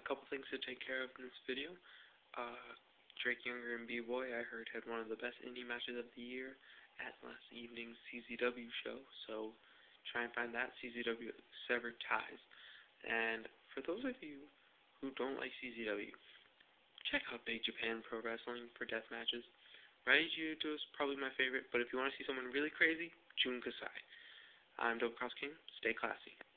a couple things to take care of in this video. Drake Younger and B-Boy, I heard, had one of the best indie matches of the year at last evening's CZW show, so try and find that. CZW severed ties. And for those of you who don't like CZW, check out Big Japan Pro Wrestling for death matches. Rai Jiuto is probably my favorite, but if you want to see someone really crazy, Jun Kasai. I'm Dope Cross King. Stay classy.